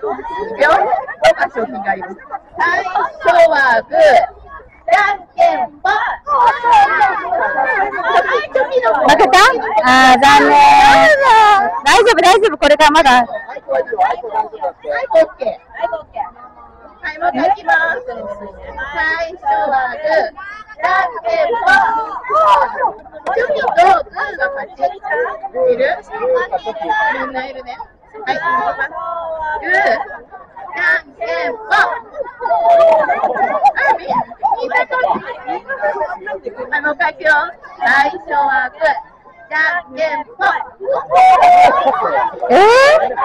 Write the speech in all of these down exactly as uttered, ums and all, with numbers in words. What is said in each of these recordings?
よ。商品があります。最初はグー、じゃんけんぽん。 負けた？あー、残念。大丈夫、大丈夫、これからまだ。 はい、オッケー。はい、もう一回いきます。最初はグー、じゃんけんぽん。チョキとグーが勝ち。いる？みんないるね。はい、グー、じゃんけんぽん。あ、みんなと。はい、もう一回いくよ。最初はグー、じゃんけんぽん。 えー？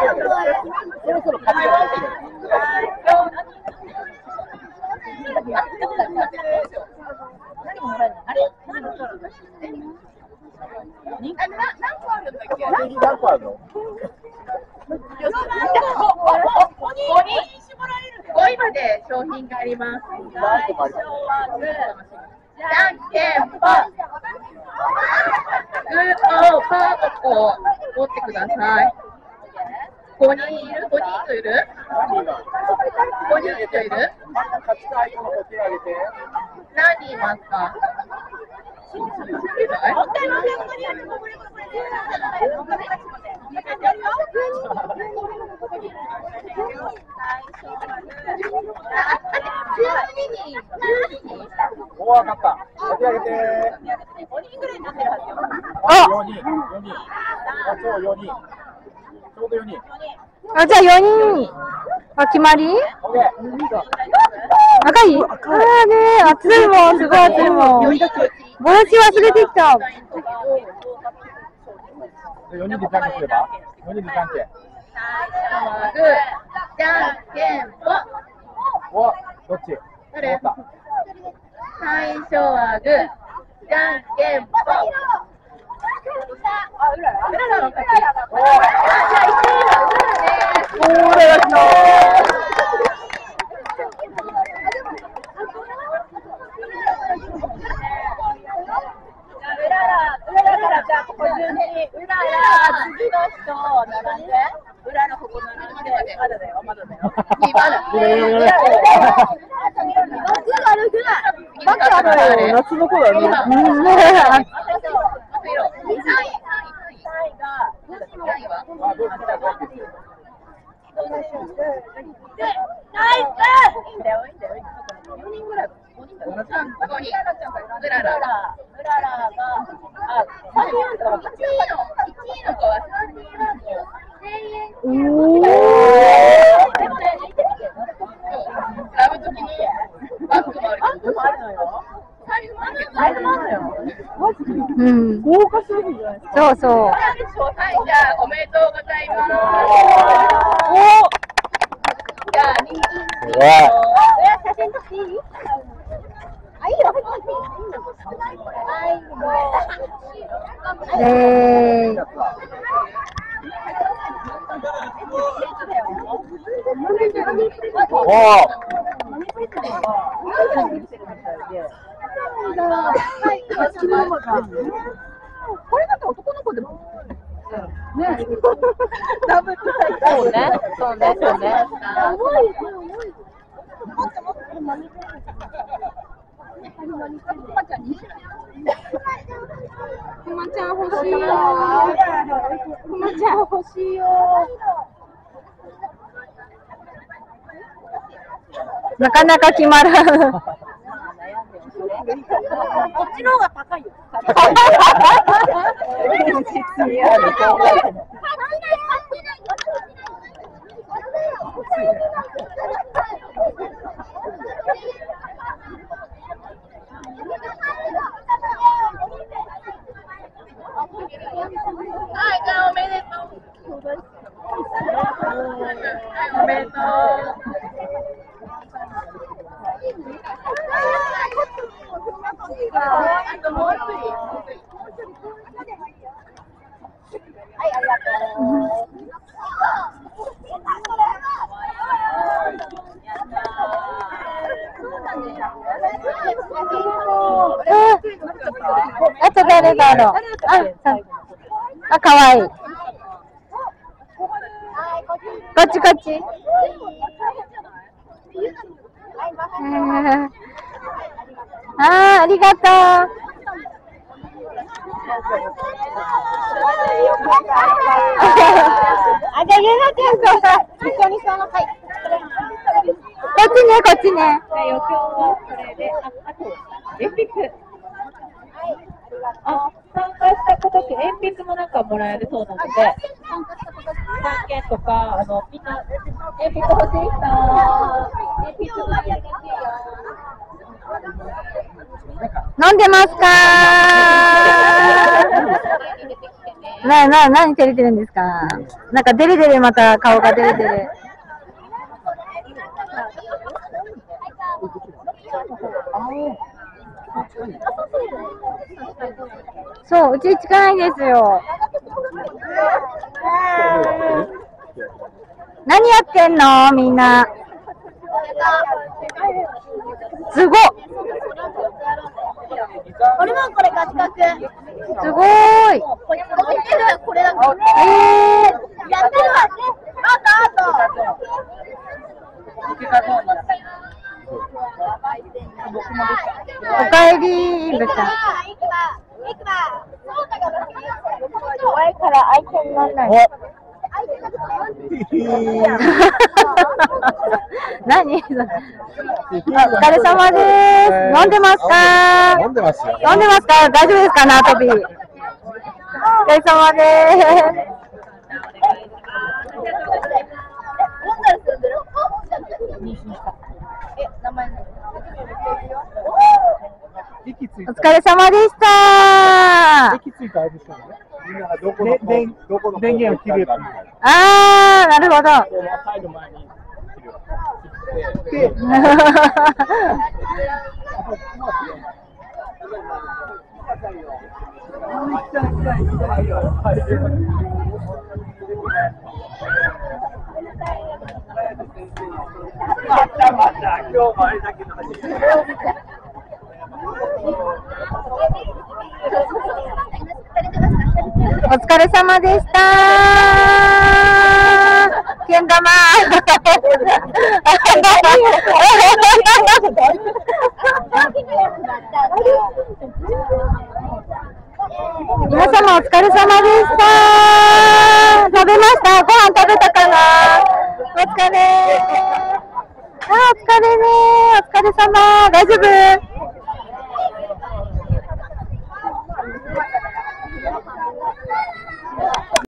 ごいまで商品があります。最初はグー、じゃんけんぽん。グーとパーを持ってください。ごにんいる？ごにん以上いる？ごにん以上いる？何人いますか？ おわかった。持ち上げて。 ごにんぐらいになってるはずよ。 あ、 よにん、よにん。そうよにん。ちょうどよにん。 あ、じゃあよにん。あ、決まり？ オッケー。 赤い？あーね、熱いもん、すごい熱いもん。帽子忘れてきた。 よにんでじゃんけんすれば？よにんでじゃんけん。 グー、じゃんけんぽん。 お、どっち？ 誰？最初はグー、じゃんけんぽん。あ、うらら？うららの勝ち。じゃあいちいはうららです。 おー、やったー。 じゃあここ順にうらら次の人並んで、うららここ並んで、まだだよまだだよ。まだ。 バカだよ、夏の子だね。うん。豪華商品じゃないですか。そうそう。 はい、じゃあおめでとうございます。お。じゃあ人気。写真撮っていい？あ、いいよ。 えー。 おー。 これだと男の子でもね。 ダブルサイズ。そうね。そうね。そうね。 重いですね。重いです。もっともっとマニキュア。パちゃんに。くまちゃん欲しいよ。くまちゃん欲しいよ。 なかなか決まらん。 こっちの方が高いよ。はい、じゃあおめでとう。おめでとう。あともう一人。はい、ありがとう。 あと誰だろう。あ、あ、かわいい。 はい、ここっちこっち。ああ、ありがとう。あ、じゃあ、ゆなちゃんとさ、一緒にその、はい。こっちね、こっちね。 じゃあ、余興はこれで、あ、あと、鉛筆。あ、参加した子たち、鉛筆もなんかもらえるそうなので、じゃんけんとか、あの、みんな、鉛筆欲しい人、鉛筆もらえるらしいよ。 飲んでますかー？な、な、何照れてるんですか？なんかデレデレまた顔がデレデレ。そう、うち近いですよ。何やってんのみんな。すごっ。 俺もこれガチガチ。 すごーい。 これこれだ。 えー、 やってるわ。あとあと。 おかえりー、ぶちゃん。弱いから相手にならない。何？お疲れ様です。飲んでますか？ 飲んでますよ。 飲んでますか？大丈夫ですか？縄跳び。お疲れ様です。お疲れ様でした。 駅着いたあれですよね。みんながどこのどこの電源を切るかみたいな。 あー、なるほど。 入る前に切る。またまた今日もあれだけの話。 お疲れ様でした。けん玉。皆様お疲れ様でした。食べました？ご飯食べたかな？お疲れ。あ、お疲れね。お疲れ様。大丈夫？